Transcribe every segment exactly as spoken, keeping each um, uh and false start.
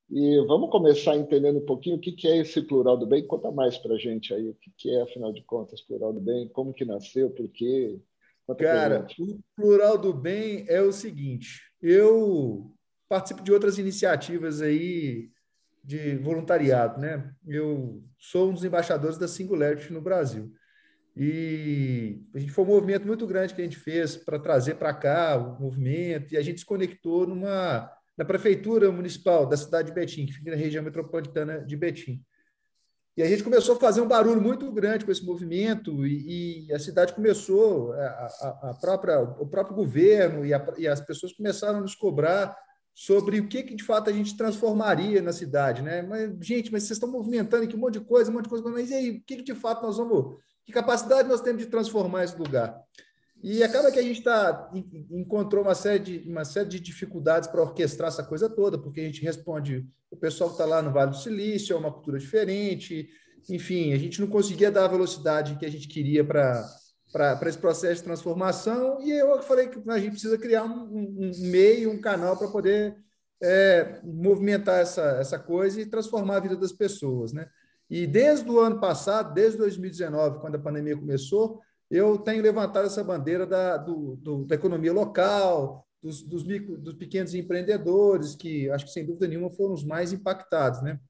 E vamos começar entendendo um pouquinho o que é esse Plural do Bem. Conta mais para a gente aí o que é, afinal de contas, Plural do Bem, como que nasceu, por quê? Conta pra Cara, gente. o Plural do Bem é o seguinte, eu participo de outras iniciativas aí de voluntariado, né? Eu sou um dos embaixadores da Singularity no Brasil. E a gente foi um movimento muito grande que a gente fez para trazer para cá o movimento, e a gente se conectou numa, na prefeitura municipal da cidade de Betim, que fica na região metropolitana de Betim. E a gente começou a fazer um barulho muito grande com esse movimento, e, e a cidade começou, a, a, a própria, o próprio governo e, a, e as pessoas começaram a nos cobrar sobre o que, que de fato a gente transformaria na cidade, né? Mas, gente, mas vocês estão movimentando aqui um monte de coisa, um monte de coisa, mas e aí, o que, que de fato nós vamos, que capacidade nós temos de transformar esse lugar? E acaba que a gente tá, encontrou uma série, de, uma série de dificuldades para orquestrar essa coisa toda, porque a gente responde, o pessoal que está lá no Vale do Silício, é uma cultura diferente, enfim, a gente não conseguia dar a velocidade que a gente queria para esse processo de transformação, e eu falei que a gente precisa criar um, um, um meio, um canal para poder é, movimentar essa, essa coisa e transformar a vida das pessoas, né? E desde o ano passado, desde dois mil e dezenove, quando a pandemia começou, eu tenho levantado essa bandeira da, do, do, da economia local, dos, dos, micro, dos pequenos empreendedores, que acho que, sem dúvida nenhuma, foram os mais impactados, né?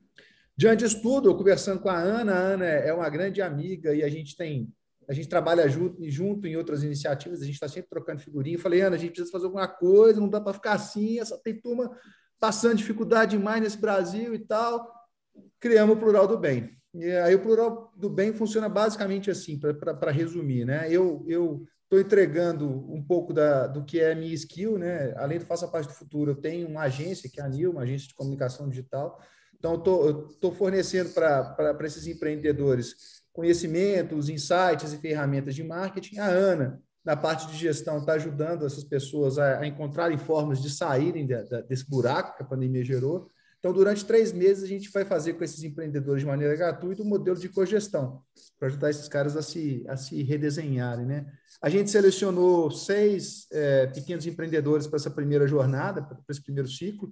Diante disso tudo, eu conversando com a Ana, a Ana é uma grande amiga e a gente tem, a gente trabalha junto, junto em outras iniciativas, a gente está sempre trocando figurinha. Eu falei, Ana, a gente precisa fazer alguma coisa, não dá para ficar assim, essa tem turma passando dificuldade demais nesse Brasil e tal. Criamos o Plural do Bem. E aí o Plural do Bem funciona basicamente assim, para resumir, né? Eu estou entregando um pouco da, do que é a minha skill, né? Além do Faça Parte do Futuro, eu tenho uma agência, que é a Nil, uma agência de comunicação digital. Então, eu estou fornecendo para esses empreendedores conhecimentos, insights e ferramentas de marketing. A Ana, na parte de gestão, está ajudando essas pessoas a, a encontrarem formas de saírem de, de, desse buraco que a pandemia gerou. Então, durante três meses, a gente vai fazer com esses empreendedores de maneira gratuita um modelo de cogestão, para ajudar esses caras a se, a se redesenharem, né? A gente selecionou seis é, pequenos empreendedores para essa primeira jornada, para esse primeiro ciclo.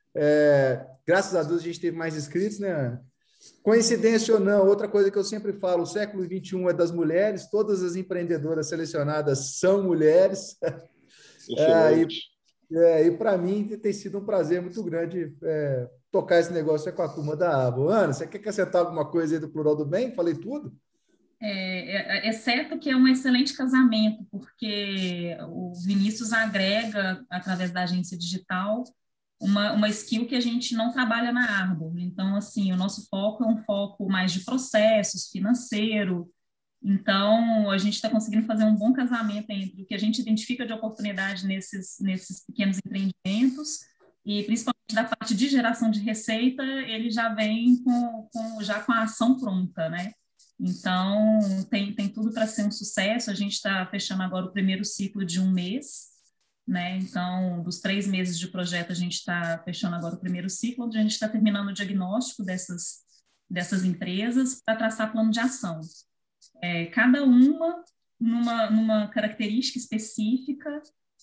É, graças a Deus, a gente teve mais inscritos, né? Coincidência ou não, outra coisa que eu sempre falo, o século vinte e um é das mulheres, todas as empreendedoras selecionadas são mulheres. Excelente. É, e É, e para mim tem sido um prazer muito grande é, tocar esse negócio com a turma da Abo. Ana, você quer acrescentar alguma coisa aí do Plural do Bem? Falei tudo? É, é, é certo que é um excelente casamento, porque o Vinícius agrega, através da agência digital, uma, uma skill que a gente não trabalha na Arbo. Então, assim, o nosso foco é um foco mais de processos, financeiro. Então, a gente está conseguindo fazer um bom casamento entre o que a gente identifica de oportunidade nesses, nesses pequenos empreendimentos e, principalmente, da parte de geração de receita, ele já vem com, com, já com a ação pronta, né? Então, tem, tem tudo para ser um sucesso. A gente está fechando agora o primeiro ciclo de um mês, né? Então, dos três meses de projeto, a gente está fechando agora o primeiro ciclo, onde a gente está terminando o diagnóstico dessas, dessas empresas para traçar plano de ação. É, cada uma numa, numa característica específica,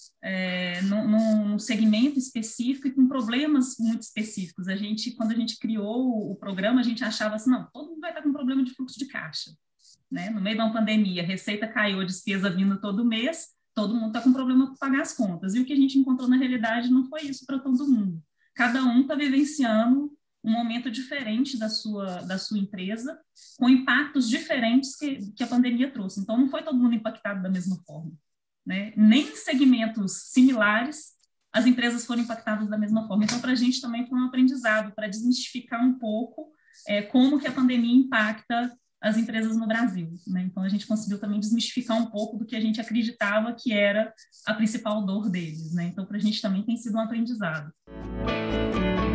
é, num, num segmento específico e com problemas muito específicos. A gente, quando a gente criou o programa, a gente achava assim, não, todo mundo vai estar com problema de fluxo de caixa, né? No meio de uma pandemia, a receita caiu, a despesa vindo todo mês, todo mundo está com problema para pagar as contas. E o que a gente encontrou na realidade não foi isso para todo mundo. Cada um está vivenciando um momento diferente da sua, da sua empresa, com impactos diferentes que, que a pandemia trouxe. Então, não foi todo mundo impactado da mesma forma, né? Nem em segmentos similares as empresas foram impactadas da mesma forma. Então, para a gente também foi um aprendizado para desmistificar um pouco é, como que a pandemia impacta as empresas no Brasil, né? Então, a gente conseguiu também desmistificar um pouco do que a gente acreditava que era a principal dor deles, né? Então, para a gente também tem sido um aprendizado.